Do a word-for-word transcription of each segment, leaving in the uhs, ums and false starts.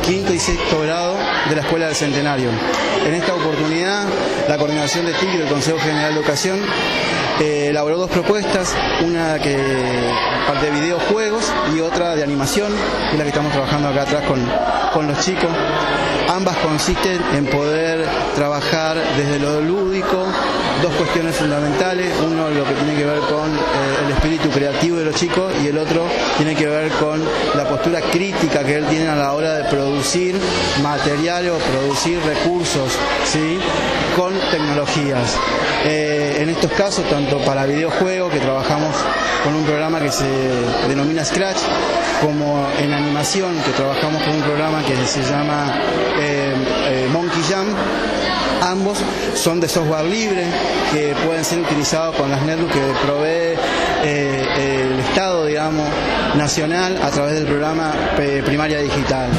quinto y sexto grado de la Escuela del Centenario. En esta oportunidad, la Coordinación de T I C del Consejo General de Educación eh, elaboró dos propuestas, una que parte de videojuegos y otra de animación, que es la que estamos trabajando acá atrás con, con los chicos. Ambas consisten en poder trabajar desde lo lúdico, dos cuestiones fundamentales, uno lo que tiene que ver con eh, el espíritu creativo de los chicos y el otro tiene que ver con la postura crítica que él tiene a la hora de producir materiales o producir recursos, ¿sí?, con tecnologías. Eh, en estos casos, tanto para videojuegos, que trabajamos con un programa que se denomina Scratch, como en animación, que trabajamos con un programa que se llama eh, eh, Monkey Jam. Ambos son de software libre, que pueden ser utilizados con las netbooks que provee eh, el Estado, digamos, nacional, a través del programa Primaria Digital.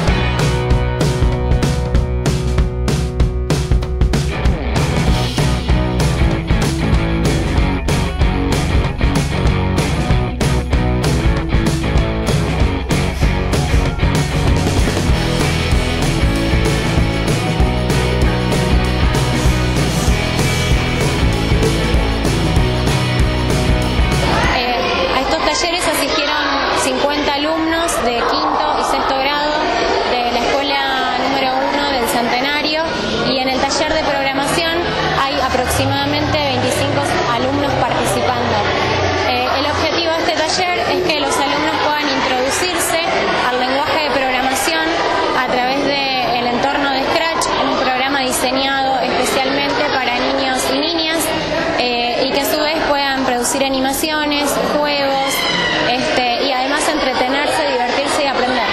Talleres asistieron cincuenta alumnos de quinto y sexto grado de la escuela número uno del Centenario, y en el taller de programación hay aproximadamente veinticinco alumnos participando. Eh, el objetivo de este taller es que los alumnos puedan introducirse al lenguaje de programación a través del entorno de Scratch, un programa diseñado especialmente para niños y niñas, eh, y que a su vez puedan producir animaciones, juegos, Este, y además entretenerse, divertirse y aprender.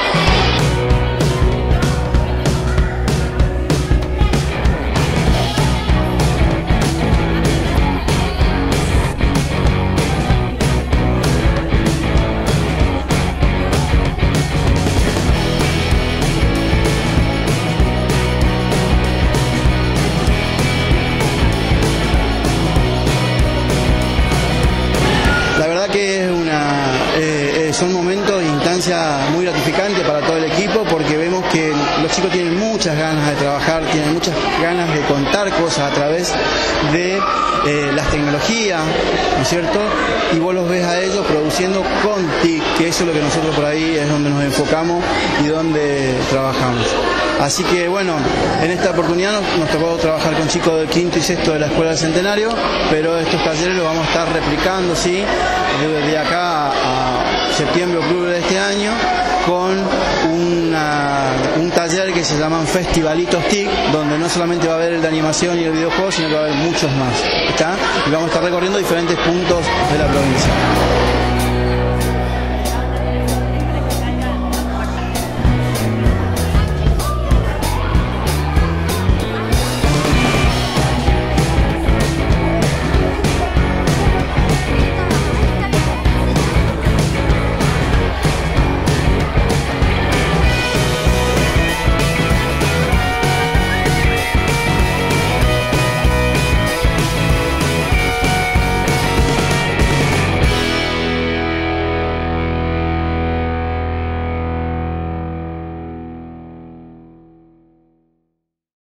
La verdad que es una eh, son momentos e instancias muy gratificantes para todo el equipo, porque vemos que los chicos tienen muchas ganas de trabajar, tienen muchas ganas de contar cosas a través de eh, las tecnologías, ¿no es cierto? Y vos los ves a ellos produciendo con T I C, que eso es lo que nosotros por ahí es donde nos enfocamos y donde trabajamos. Así que bueno, en esta oportunidad nos, nos tocó trabajar con chicos de quinto y sexto de la Escuela del Centenario, pero estos talleres los vamos a estar replicando, ¿sí?, desde acá a septiembre, octubre de este año, con una, un taller que se llaman Festivalitos T I C, donde no solamente va a haber el de animación y el videojuego, sino que va a haber muchos más, ¿está? Y vamos a estar recorriendo diferentes puntos de la provincia.